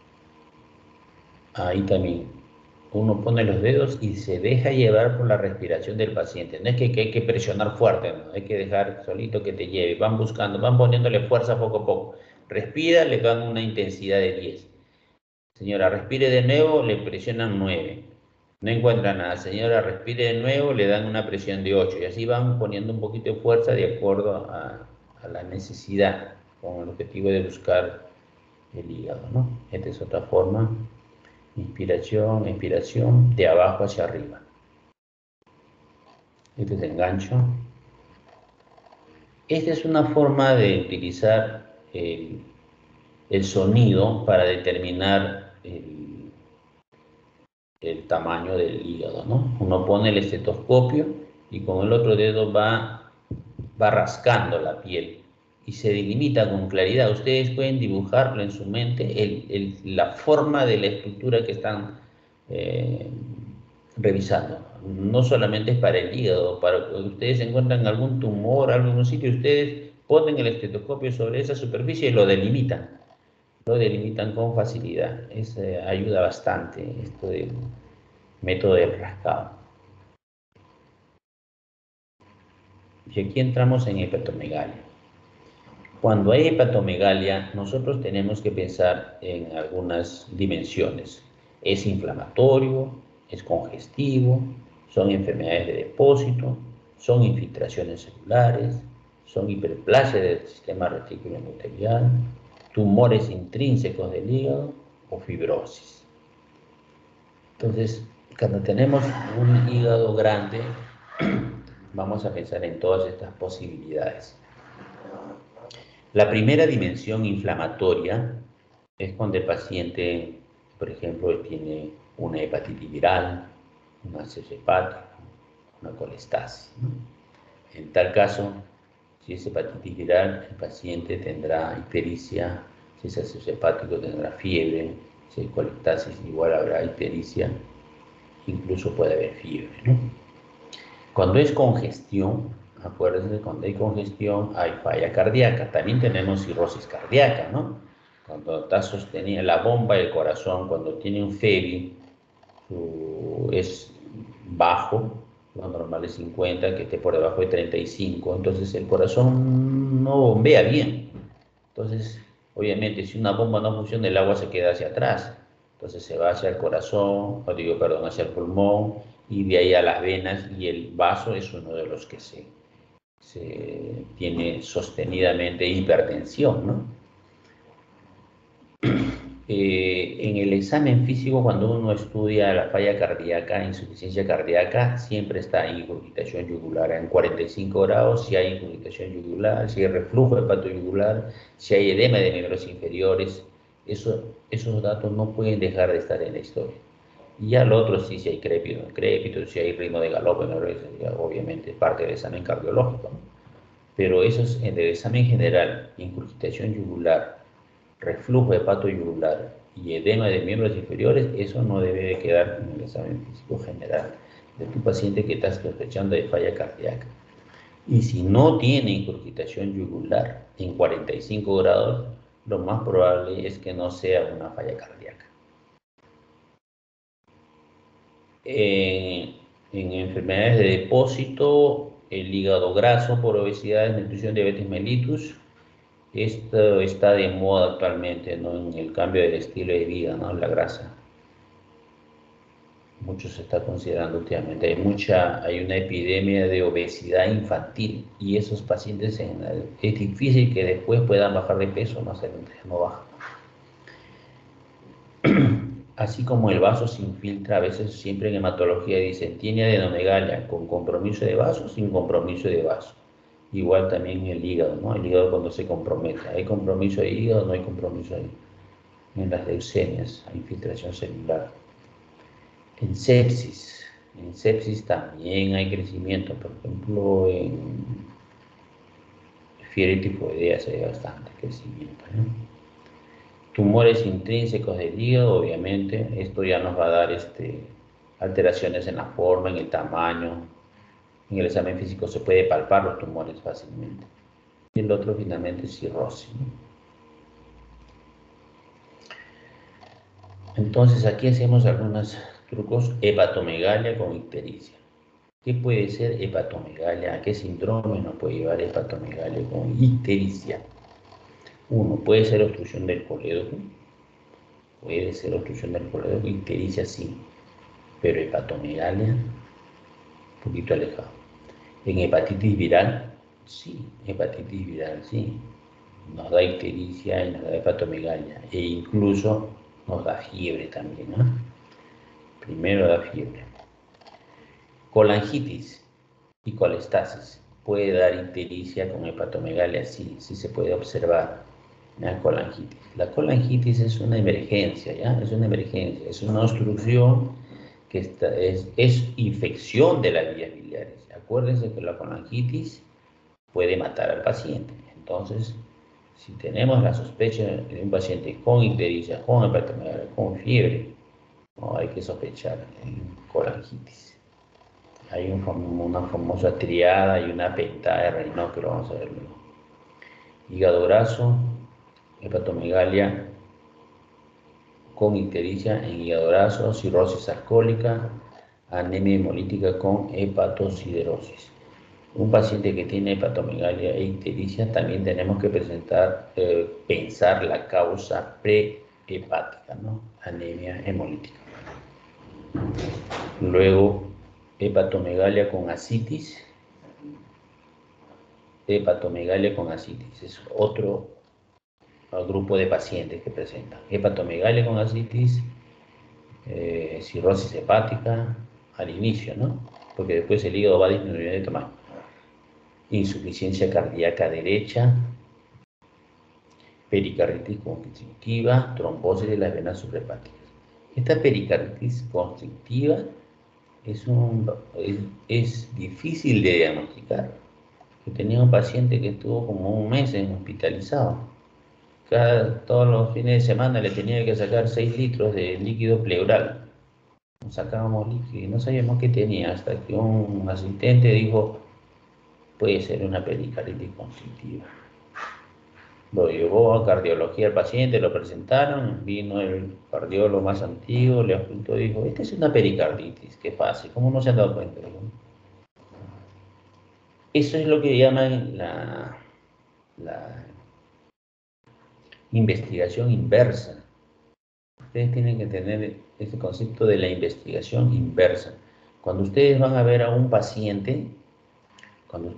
Ahí también uno pone los dedos y se deja llevar por la respiración del paciente. No es que hay que presionar fuerte, no, hay que dejar solito que te lleve. Van buscando, van poniéndole fuerza poco a poco. Respira, le dan una intensidad de 10. Señora, respire de nuevo, le presionan 9. No encuentra nada. Señora, respire de nuevo, le dan una presión de 8. Y así van poniendo un poquito de fuerza de acuerdo a la necesidad, con el objetivo de buscar el hígado, ¿no? Esta es otra forma. Inspiración, expiración, de abajo hacia arriba. Este es el gancho. Esta es una forma de utilizar el sonido para determinar el tamaño del hígado, ¿no? Uno pone el estetoscopio y con el otro dedo va rascando la piel y se delimita con claridad. Ustedes pueden dibujarlo en su mente, la forma de la estructura que están revisando. No solamente es para el hígado, para que ustedes encuentran algún tumor, algún sitio, ustedes ponen el estetoscopio sobre esa superficie y lo delimitan. Lo delimitan con facilidad. Ayuda bastante esto del método del rascado. Y aquí entramos en hepatomegalia. Cuando hay hepatomegalia, nosotros tenemos que pensar en algunas dimensiones. Es inflamatorio, es congestivo, son enfermedades de depósito, son infiltraciones celulares, son hiperplasia del sistema retículo endotelial, tumores intrínsecos del hígado o fibrosis. Entonces, cuando tenemos un hígado grande, vamos a pensar en todas estas posibilidades. La primera dimensión inflamatoria es cuando el paciente, por ejemplo, tiene una hepatitis viral, un acceso hepático, una colestasis, ¿no? En tal caso, si es hepatitis viral, el paciente tendrá ictericia, si es acceso hepático tendrá fiebre, si hay colestasis igual habrá ictericia, incluso puede haber fiebre, ¿no? Cuando es congestión, acuérdense, cuando hay congestión hay falla cardíaca, también tenemos cirrosis cardíaca, ¿no? Cuando está sostenida la bomba del corazón, cuando tiene un FEBI, es bajo, lo normal es 50, que esté por debajo de 35, entonces el corazón no bombea bien. Entonces, obviamente, si una bomba no funciona, el agua se queda hacia atrás. Entonces se va hacia el corazón, o digo, perdón, hacia el pulmón, y de ahí a las venas, y el vaso es uno de los que se tiene sostenidamente hipertensión, ¿no? En el examen físico, cuando uno estudia la falla cardíaca, insuficiencia cardíaca, siempre está ingurgitación yugular en 45 grados, si hay ingurgitación yugular, si hay reflujo hepatoyugular, si hay edema de miembros inferiores, esos datos no pueden dejar de estar en la historia. Y ya lo otro sí, si hay crépito, si hay ritmo de galope, obviamente es parte del examen cardiológico, ¿no? Pero eso es en el examen general, ingurgitación yugular, reflujo hepatoyugular y edema de miembros inferiores, eso no debe de quedar en el examen físico general de tu paciente que está sospechando de falla cardíaca. Y si no tiene ingurgitación yugular en 45 grados, lo más probable es que no sea una falla cardíaca. En enfermedades de depósito, el hígado graso por obesidad, desnutrición, diabetes mellitus, esto está de moda actualmente, ¿no? En el cambio del estilo de vida, ¿no? La grasa. Mucho se está considerando últimamente. Hay una epidemia de obesidad infantil y esos pacientes es difícil que después puedan bajar de peso, no bajan. Así como el vaso se infiltra, a veces siempre en hematología dicen, tiene adenomegalia con compromiso de vaso, sin compromiso de vaso. Igual también el hígado, ¿no? El hígado cuando se compromete. ¿Hay compromiso de hígado? No hay compromiso ahí. En las leucemias, hay infiltración celular. En sepsis también hay crecimiento. Por ejemplo, en fiebre tifoidea se ve bastante crecimiento, ¿no? Tumores intrínsecos del hígado, obviamente, esto ya nos va a dar alteraciones en la forma, en el tamaño. En el examen físico se puede palpar los tumores fácilmente. Y el otro finalmente es cirrosis, ¿no? Entonces aquí hacemos algunos trucos. Hepatomegalia con ictericia. ¿Qué puede ser hepatomegalia? ¿A qué síndrome nos puede llevar hepatomegalia con ictericia? Uno, puede ser obstrucción del colédoco. Puede ser obstrucción del colédoco, ictericia sí. Pero hepatomegalia, un poquito alejado. En hepatitis viral, sí. Hepatitis viral, sí. Nos da ictericia y nos da hepatomegalia. E incluso nos da fiebre también, ¿no? Primero da fiebre. Colangitis y colestasis. Puede dar ictericia con hepatomegalia, sí, sí se puede observar la colangitis. La colangitis es una emergencia, ¿ya? Es una emergencia, es una obstrucción que es infección de las vías biliares. Acuérdense que la colangitis puede matar al paciente. Entonces, si tenemos la sospecha de un paciente con ictericia, con hepatomegalia, con fiebre, no hay que sospechar en colangitis. Hay una famosa triada y una pentada de Raynaud que lo vamos a ver luego. hígado graso, hepatomegalia con ictericia en hígado graso, cirrosis alcohólica, anemia hemolítica con hepatosiderosis. Un paciente que tiene hepatomegalia e ictericia también tenemos que pensar la causa prehepática, ¿no? Anemia hemolítica. Luego, hepatomegalia con ascitis. Hepatomegalia con ascitis es otro grupo de pacientes que presentan. Hepatomegalia con ascitis, cirrosis hepática al inicio, ¿no? Porque después el hígado va disminuyendo de tamaño. Insuficiencia cardíaca derecha, pericarditis constrictiva, trombosis de las venas suprahepáticas. Esta pericarditis constrictiva es difícil de diagnosticar. Yo tenía un paciente que estuvo como un mes hospitalizado. Todos los fines de semana le tenía que sacar 6 litros de líquido pleural. Nos sacábamos líquido y no sabíamos qué tenía, hasta que un asistente dijo, puede ser una pericarditis constrictiva. Lo llevó a cardiología al paciente, lo presentaron, vino el cardiólogo más antiguo, le apuntó y dijo, esta es una pericarditis, qué fácil, ¿cómo no se han dado cuenta? Eso es lo que llaman la investigación inversa. Ustedes tienen que tener este concepto de la investigación inversa. Cuando ustedes van a ver a un paciente, como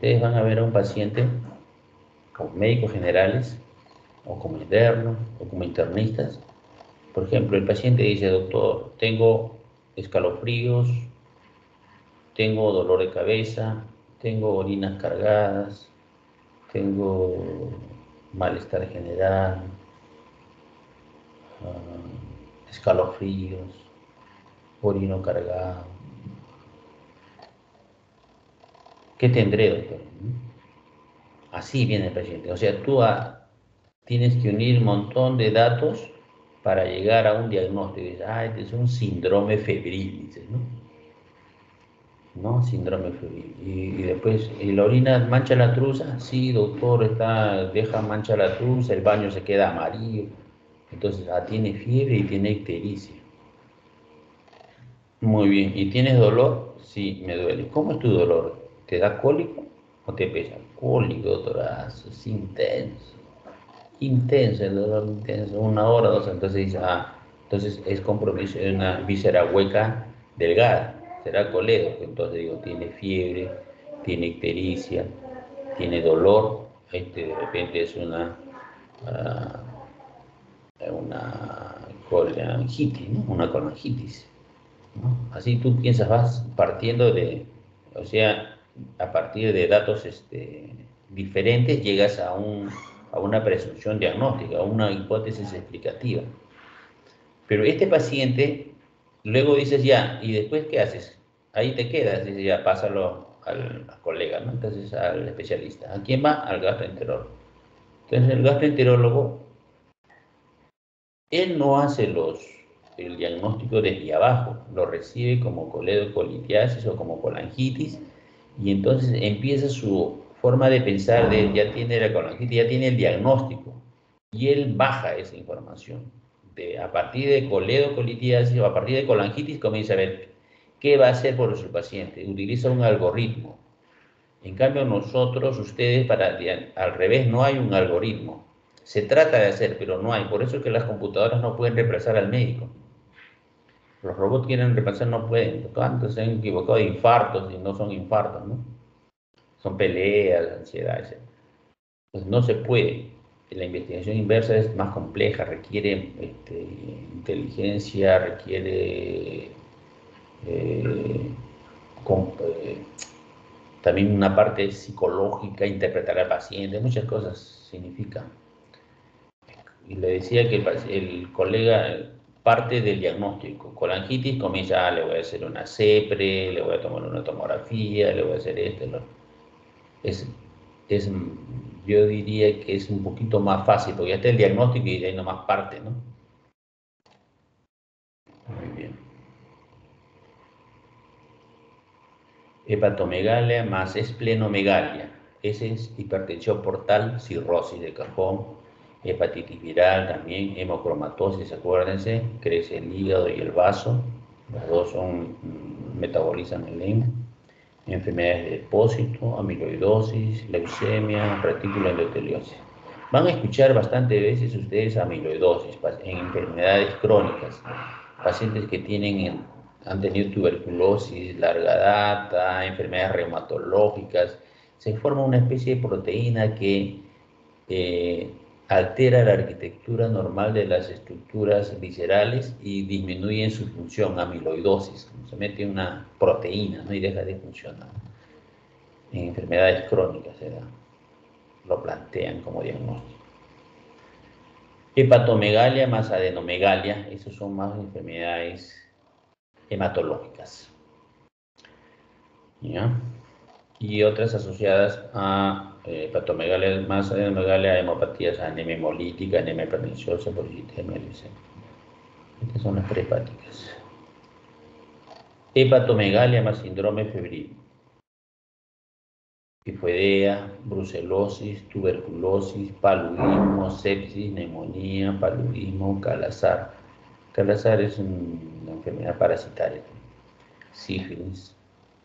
médicos generales, o como internos, o como internistas, por ejemplo, el paciente dice, doctor, tengo escalofríos, tengo dolor de cabeza, tengo orinas cargadas, tengo malestar general, escalofríos, orino cargado. ¿Qué tendré, doctor? Así viene el paciente. O sea, tú tienes que unir un montón de datos para llegar a un diagnóstico. Dices, este es un síndrome febril, dices, ¿no? ¿No? Síndrome febril. Y después, ¿y la orina mancha la truza? Sí, doctor, deja mancha la truza, el baño se queda amarillo. Entonces, tiene fiebre y tiene ictericia. Muy bien. ¿Y tienes dolor? Sí, me duele. ¿Cómo es tu dolor? ¿Te da cólico o te pesa? Cólico, doctorazo, es intenso. Intenso, el dolor intenso, 1 hora, 2, entonces dice, entonces es compromiso de una víscera hueca delgada, será colédoco, entonces digo, tiene fiebre, tiene ictericia, tiene dolor, de repente es ah, una colangitis, ¿no? Una colangitis, ¿no? Así tú piensas, vas partiendo o sea, a partir de datos diferentes llegas a una presunción diagnóstica, a una hipótesis explicativa. Pero este paciente, luego dices ya, ¿y después qué haces? Ahí te quedas, dices ya, pásalo al colega, ¿no? Entonces al especialista. ¿A quién va? Al gastroenterólogo. Entonces el gastroenterólogo, él no hace el diagnóstico desde abajo, lo recibe como coledocolitiasis o como colangitis, y entonces empieza su forma de pensar de ya tiene la colangitis, ya tiene el diagnóstico, y él baja esa información. A partir de coledocolitiasis o a partir de colangitis comienza a ver qué va a hacer por su paciente, utiliza un algoritmo. En cambio nosotros, ustedes, al revés, no hay un algoritmo. Se trata de hacer, pero no hay. Por eso es que las computadoras no pueden reemplazar al médico. Los robots quieren reemplazar, no pueden. ¿Cuántos se han equivocado de infartos y no son infartos, ¿no? Son peleas, ansiedad, etc. Pues no se puede. La investigación inversa es más compleja, requiere inteligencia, requiere eh, eh, también una parte psicológica, interpretar al paciente, muchas cosas significa. Y le decía que el colega parte del diagnóstico. Colangitis comienza, le voy a hacer una CEPRE, le voy a tomar una tomografía, le voy a hacer esto. Es, es, yo diría que es un poquito más fácil, porque ya está el diagnóstico y de ahí nomás parte, ¿no? Muy bien. Hepatomegalia más esplenomegalia. Ese es hipertensión portal, cirrosis de cajón, hepatitis viral también, hemocromatosis, acuérdense, crece el hígado y el vaso, los dos metabolizan el hemo, enfermedades de depósito, amiloidosis, leucemia, retículo endoteliosis. Van a escuchar bastantes veces ustedes amiloidosis en enfermedades crónicas, pacientes que han tenido tuberculosis, larga data, enfermedades reumatológicas. Se forma una especie de proteína que altera la arquitectura normal de las estructuras viscerales y disminuye su función, amiloidosis. Se mete una proteína, ¿no? Y deja de funcionar. En enfermedades crónicas lo plantean como diagnóstico. Hepatomegalia más adenomegalia, esas son más enfermedades hematológicas, ¿ya? Y otras asociadas a hepatomegalia más adenomegalia, hemopatías, anemia hemolítica, anemia perniciosa, policitemia, leucemia. Estas son las prehepáticas. Hepatomegalia más síndrome febril. Tifoidea, brucelosis, tuberculosis, paludismo, sepsis, neumonía, paludismo, calazar. Calazar es una enfermedad parasitaria. Sífilis.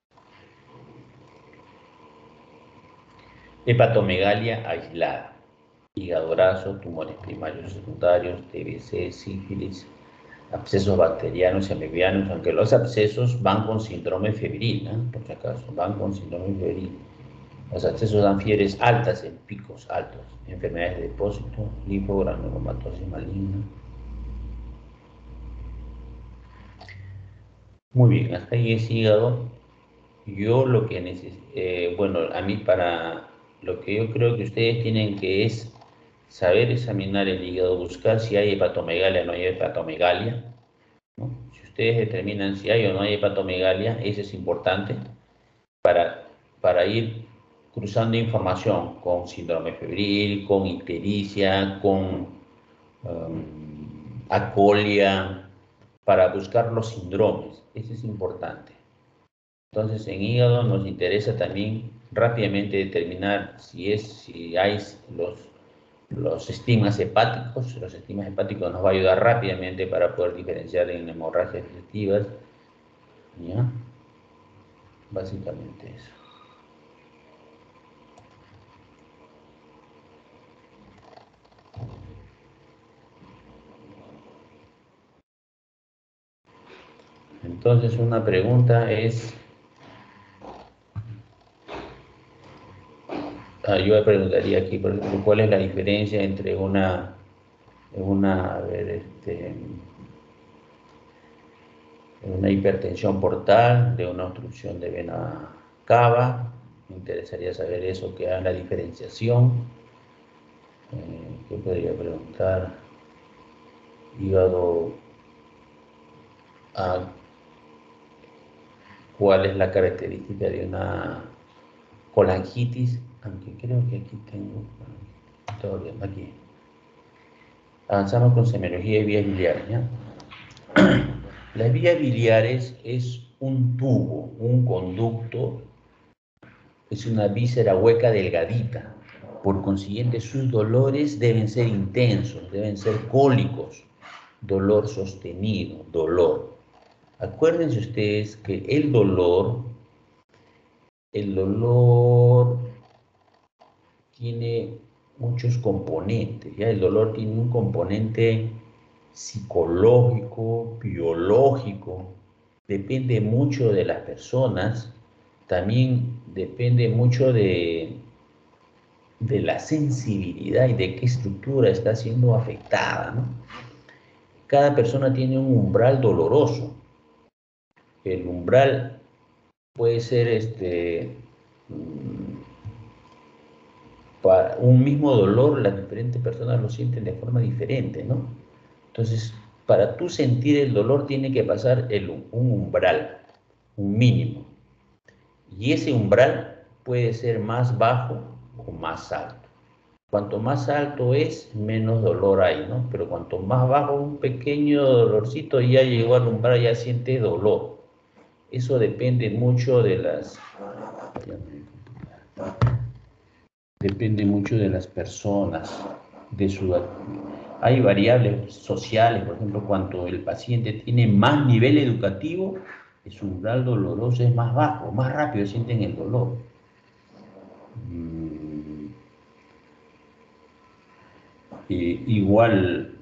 Hepatomegalia aislada. Hígado graso, tumores primarios secundarios, TBC, sífilis, abscesos bacterianos y amibianos, aunque los abscesos van con síndrome febril, ¿no? Por si acaso, van con síndrome febril. Los abscesos dan fiebres altas en picos altos, enfermedades de depósito, linfogranulomatosis maligna. Muy bien, hasta ahí es hígado. Yo lo que necesito, bueno, a mí para lo que yo creo que ustedes tienen que es saber examinar el hígado, buscar si hay hepatomegalia o no hay hepatomegalia, ¿no? Si ustedes determinan si hay o no hay hepatomegalia, eso es importante para ir cruzando información con síndrome febril, con ictericia, con acolia, para buscar los síndromes. Eso es importante. Entonces, en hígado nos interesa también rápidamente determinar si hay los estigmas hepáticos. Los estigmas hepáticos nos va a ayudar rápidamente para poder diferenciar en hemorragias digestivas. ¿Ya? Básicamente eso. Entonces, una pregunta es, yo preguntaría aquí, por ejemplo, ¿cuál es la diferencia entre una hipertensión portal, de una obstrucción de vena cava? Me interesaría saber eso, que haga la diferenciación. ¿Qué podría preguntar? Hígado, ¿cuál es la característica de una colangitis? Aunque creo que aquí tengo todavía aquí. Avanzamos con semiología de vías biliares, ¿ya? Las vías biliares es un tubo, un conducto, es una víscera hueca delgadita. Por consiguiente, sus dolores deben ser intensos, deben ser cólicos, dolor sostenido, dolor. Acuérdense ustedes que el dolor tiene muchos componentes, ¿ya? El dolor tiene un componente psicológico, biológico, depende mucho de las personas, también depende mucho de la sensibilidad y de qué estructura está siendo afectada, ¿no? Cada persona tiene un umbral doloroso. El umbral puede ser para un mismo dolor, las diferentes personas lo sienten de forma diferente, ¿no? Entonces, para tú sentir el dolor tiene que pasar un umbral, un mínimo. Y ese umbral puede ser más bajo o más alto. Cuanto más alto es, menos dolor hay, ¿no? Pero cuanto más bajo, un pequeño dolorcito, ya llegó al umbral, ya siente dolor. Eso depende mucho de las... depende mucho de las personas, de su... Hay variables sociales, por ejemplo, cuando el paciente tiene más nivel educativo, su umbral doloroso es más bajo, más rápido sienten el dolor. Igual,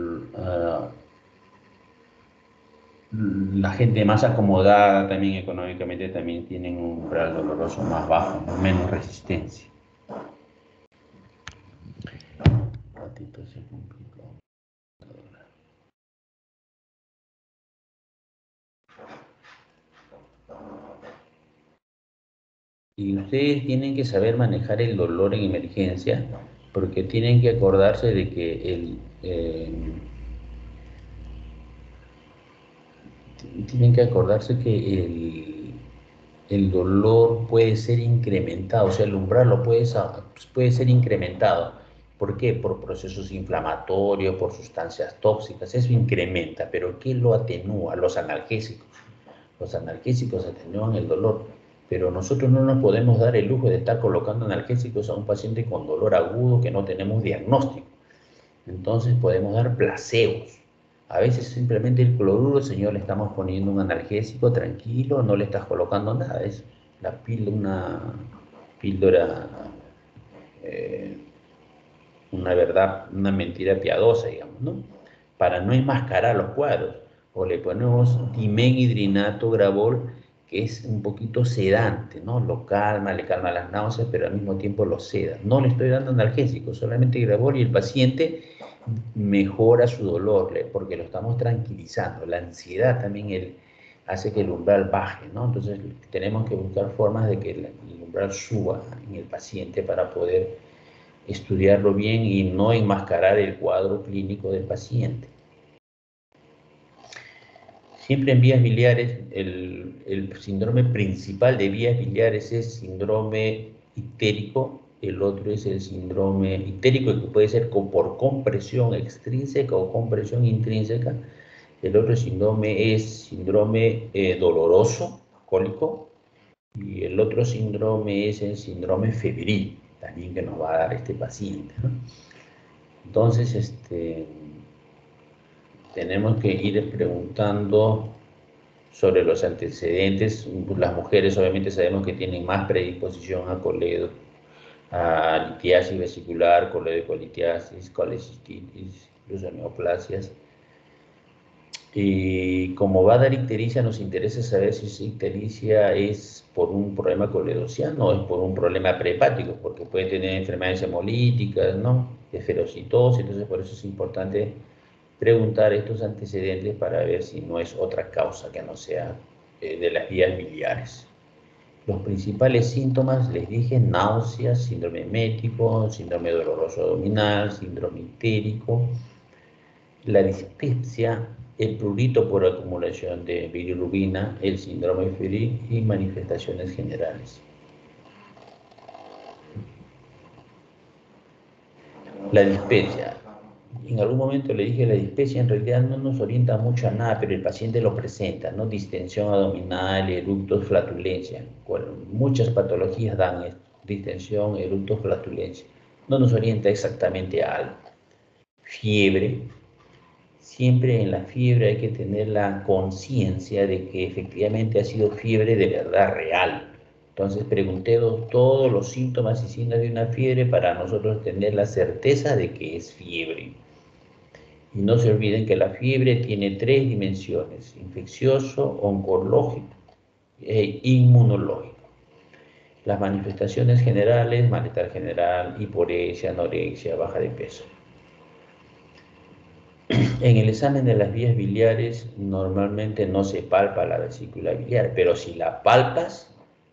la gente más acomodada también económicamente también tienen un umbral doloroso más bajo, menos resistencia. Un ratito se complicó. Y ustedes tienen que saber manejar el dolor en emergencia, porque tienen que acordarse de que tienen que acordarse que el dolor puede ser incrementado, o sea, el umbral puede ser incrementado. ¿Por qué? Por procesos inflamatorios, por sustancias tóxicas, eso incrementa, pero ¿qué lo atenúa? Los analgésicos. Los analgésicos atenúan el dolor, pero nosotros no nos podemos dar el lujo de estar colocando analgésicos a un paciente con dolor agudo que no tenemos diagnóstico. Entonces podemos dar placebos. A veces simplemente el cloruro, señor, le estamos poniendo un analgésico tranquilo, no le estás colocando nada. Es una píldora, eh, una verdad, una mentira piadosa, digamos, ¿no? Para no enmascarar los cuadros. O le ponemos dimethidrinato gravol, que es un poquito sedante, ¿no? Lo calma, le calma las náuseas, pero al mismo tiempo lo seda. No le estoy dando analgésico, solamente gravol y el paciente mejora su dolor, porque lo estamos tranquilizando. La ansiedad también hace que el umbral baje, ¿no? Entonces tenemos que buscar formas de que el umbral suba en el paciente para poder estudiarlo bien y no enmascarar el cuadro clínico del paciente. Siempre en vías biliares, el síndrome principal de vías biliares es síndrome ictérico, el otro es el síndrome ictérico que puede ser por compresión extrínseca o compresión intrínseca. El otro síndrome es síndrome doloroso, cólico, y el otro síndrome es el síndrome febril, también que nos va a dar este paciente, ¿no? Entonces, tenemos que ir preguntando sobre los antecedentes. Las mujeres obviamente sabemos que tienen más predisposición a litiasis vesicular, coledocolitiasis, colecistitis, incluso neoplasias. Y como va a dar ictericia, nos interesa saber si esa ictericia es por un problema coledociano o es por un problema prehepático, porque puede tener enfermedades hemolíticas, ¿no? Esferocitosis, entonces por eso es importante preguntar estos antecedentes para ver si no es otra causa que no sea de las vías biliares. Los principales síntomas, les dije, náuseas, síndrome emético, síndrome doloroso abdominal, síndrome ictérico, la dispepsia, el prurito por acumulación de bilirrubina, el síndrome febril y manifestaciones generales. La dispepsia. En algún momento le dije, la dispepsia en realidad no nos orienta mucho a nada, pero el paciente lo presenta, ¿no? Distensión abdominal, eructos, flatulencia. Bueno, muchas patologías dan esto, distensión, eructos, flatulencia. No nos orienta exactamente a algo. Fiebre. Siempre en la fiebre hay que tener la conciencia de que efectivamente ha sido fiebre de verdad real. Entonces pregunté todos los síntomas y signos de una fiebre para nosotros tener la certeza de que es fiebre. Y no se olviden que la fiebre tiene 3 dimensiones: infeccioso, oncológico e inmunológico. Las manifestaciones generales: malestar general, hiporesia, anorexia, baja de peso. En el examen de las vías biliares normalmente no se palpa la vesícula biliar, pero si la palpas,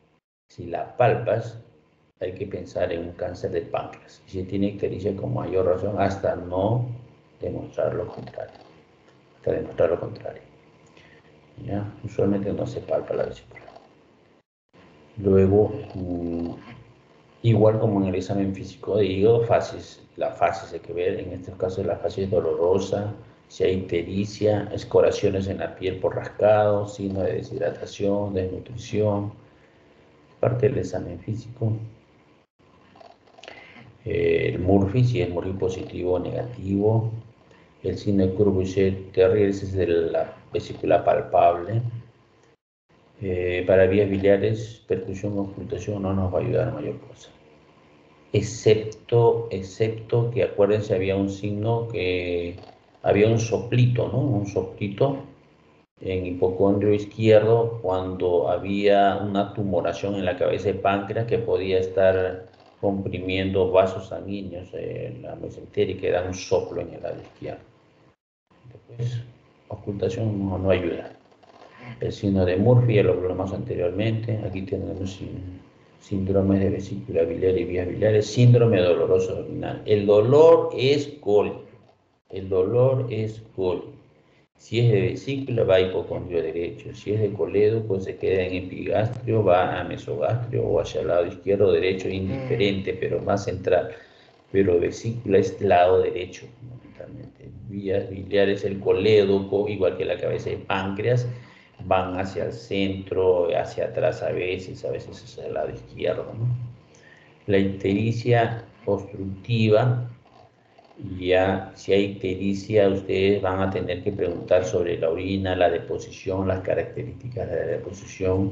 hay que pensar en un cáncer de páncreas. Si tiene ictericia, con mayor razón, hasta no demostrar lo contrario. Hasta demostrar lo contrario. ¿Ya? Usualmente no se palpa la vesícula. Luego, igual como en el examen físico de hígado, la fases hay que ver, en estos casos la fase es dolorosa, si hay ictericia, escoraciones en la piel por rascado, signo de deshidratación, desnutrición, parte del examen físico. El Murphy, si es Murphy positivo o negativo. El signo de Courvoisier-Terrier es de la vesícula palpable. Para vías biliares, percusión o ocultación no nos va a ayudar a mayor cosa. Excepto que acuérdense, había un signo que había un soplito, ¿no? Un soplito en hipocondrio izquierdo cuando había una tumoración en la cabeza de páncreas que podía estar comprimiendo vasos sanguíneos, la mesentérica, que da un soplo en el lado izquierdo. Después, ocultación no ayuda. El signo de Murphy, ya lo hablamos anteriormente. Aquí tenemos síndromes de vesícula biliar y vías biliares, síndrome doloroso abdominal. El dolor es cólico. El dolor es cólico. Si es de vesícula, va a hipocondrio derecho. Si es de colédoco, pues se queda en epigastrio, va a mesogastrio o hacia el lado izquierdo o derecho, indiferente, pero más central. Pero vesícula es lado derecho, fundamentalmente. Vías biliares, el colédoco, igual que la cabeza de páncreas, van hacia el centro, hacia atrás a veces hacia el lado izquierdo, ¿no? La ictericia obstructiva, ya si hay ictericia, ustedes van a tener que preguntar sobre la orina, la deposición, las características de la deposición,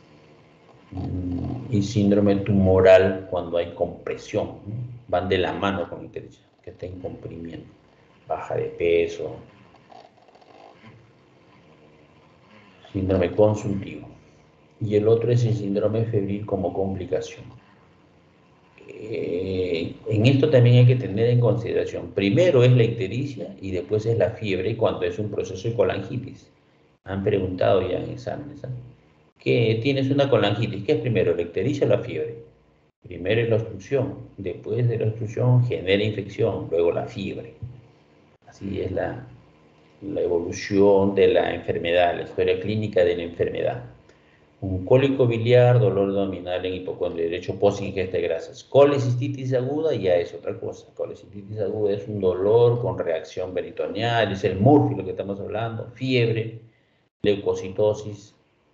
y síndrome tumoral cuando hay compresión, ¿no? Van de la mano con ictericia, que estén comprimiendo, baja de peso, síndrome consultivo. Y el otro es el síndrome febril como complicación. En esto también hay que tener en consideración, primero es la ictericia y después es la fiebre cuando es un proceso de colangitis. Han preguntado ya en exámenes, ¿eh? Que tienes una colangitis, ¿qué es primero, la ictericia o la fiebre? Primero es la obstrucción, después de la obstrucción genera infección, luego la fiebre. Así es la evolución de la enfermedad, la historia clínica de la enfermedad. Un cólico biliar, dolor abdominal en hipocondrio derecho, post-ingesta de grasas. Colecistitis aguda ya es otra cosa. Colecistitis aguda es un dolor con reacción peritoneal, es el Murphy lo que estamos hablando, fiebre, leucocitosis.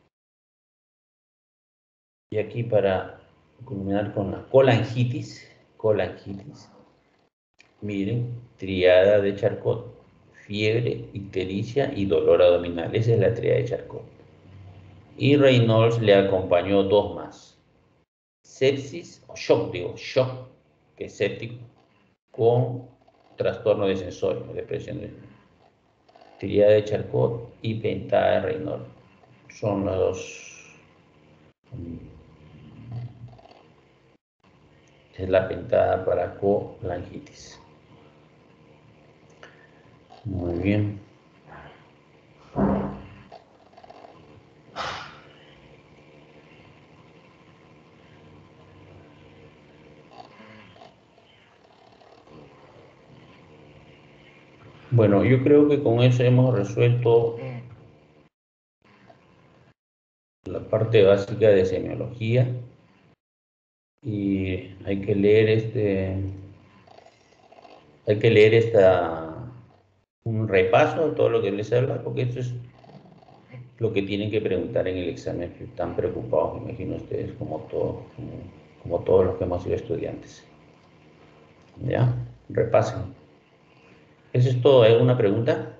Y aquí para culminar con la colangitis, miren, triada de Charcot, fiebre, ictericia y dolor abdominal. Esa es la triada de Charcot. Y Reynolds le acompañó dos más. Sepsis, o shock, que es séptico, con trastorno de sensorio, depresión de triada de Charcot y pentada de Reynolds. Son las dos. Es la pentada para colangitis. Muy bien. Bueno, yo creo que con eso hemos resuelto la parte básica de semiología y hay que leer un repaso de todo lo que les habla, porque esto es lo que tienen que preguntar en el examen, que están preocupados, me imagino ustedes, como todos los que hemos sido estudiantes. ¿Ya? Repasen. ¿Eso es todo? ¿Hay alguna pregunta?